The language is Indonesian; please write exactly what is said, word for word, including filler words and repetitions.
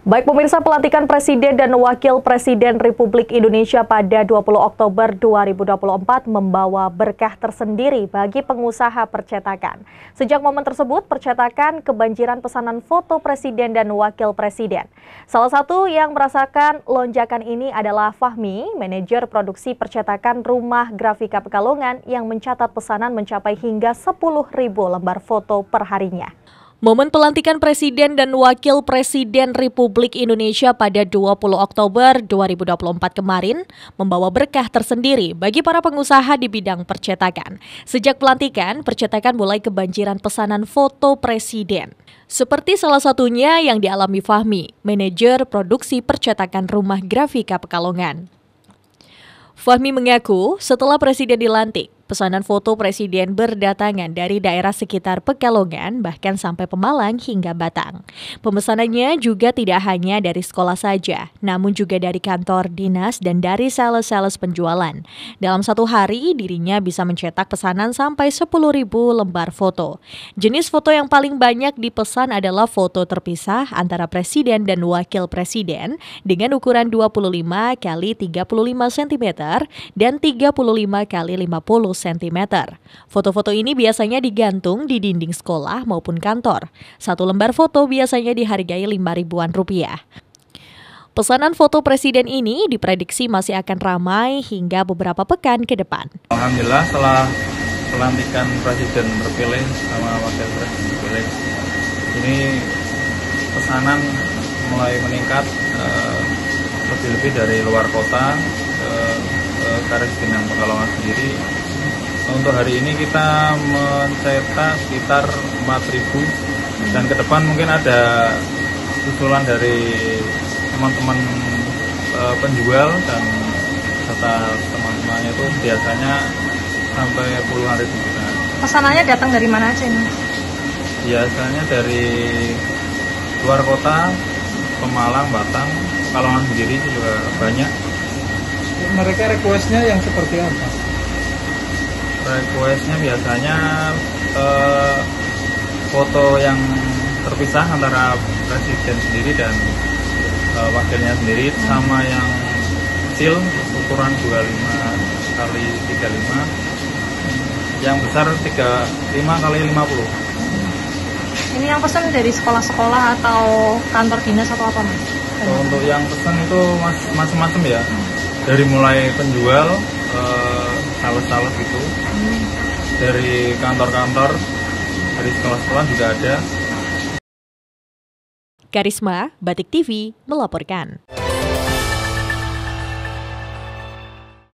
Baik pemirsa, pelantikan Presiden dan Wakil Presiden Republik Indonesia pada dua puluh Oktober dua ribu dua puluh empat membawa berkah tersendiri bagi pengusaha percetakan. Sejak momen tersebut, percetakan kebanjiran pesanan foto Presiden dan Wakil Presiden. Salah satu yang merasakan lonjakan ini adalah Fahmi, manajer produksi percetakan Rumah Grafika Pekalongan yang mencatat pesanan mencapai hingga sepuluh ribu lembar foto per harinya. Momen pelantikan Presiden dan Wakil Presiden Republik Indonesia pada dua puluh Oktober dua ribu dua puluh empat kemarin membawa berkah tersendiri bagi para pengusaha di bidang percetakan. Sejak pelantikan, percetakan mulai kebanjiran pesanan foto Presiden. Seperti salah satunya yang dialami Fahmi, manajer produksi percetakan Rumah Grafika Pekalongan. Fahmi mengaku setelah Presiden dilantik, pesanan foto Presiden berdatangan dari daerah sekitar Pekalongan bahkan sampai Pemalang hingga Batang. Pemesanannya juga tidak hanya dari sekolah saja, namun juga dari kantor dinas dan dari sales-sales penjualan. Dalam satu hari, dirinya bisa mencetak pesanan sampai sepuluh ribu lembar foto. Jenis foto yang paling banyak dipesan adalah foto terpisah antara Presiden dan Wakil Presiden dengan ukuran dua puluh lima kali tiga puluh lima sentimeter dan tiga puluh lima kali lima puluh sentimeter. Foto-foto ini biasanya digantung di dinding sekolah maupun kantor. Satu lembar foto biasanya dihargai lima ribuan rupiah. Pesanan foto Presiden ini diprediksi masih akan ramai hingga beberapa pekan ke depan. Alhamdulillah setelah pelantikan Presiden terpilih sama Wakil Presiden terpilih, ini pesanan mulai meningkat eh, lebih-lebih dari luar kota ke, ke Karis dengan Pekalongan sendiri. Untuk hari ini kita mencetak sekitar empat ribu dan ke depan mungkin ada usulan dari teman-teman e, penjual dan serta teman-temannya itu biasanya sampai puluhan ribu juga. Pesanannya datang dari mana aja ini? Biasanya dari luar kota, Pemalang, Batang, Pekalongan sendiri juga banyak. Mereka requestnya yang seperti apa? Requestnya biasanya eh, foto yang terpisah antara Presiden sendiri dan eh, wakilnya sendiri, hmm. sama yang kecil ukuran dua puluh lima kali tiga puluh lima, yang besar tiga puluh lima kali lima puluh. Ini yang pesan dari sekolah-sekolah atau kantor dinas atau apa, Mas? Oh, untuk yang pesan itu mas, macam-macam ya, hmm. dari mulai penjual, uh, sales-sales gitu, hmm. dari kantor-kantor, dari sekolah-sekolah juga ada. Karisma, Batik T V melaporkan.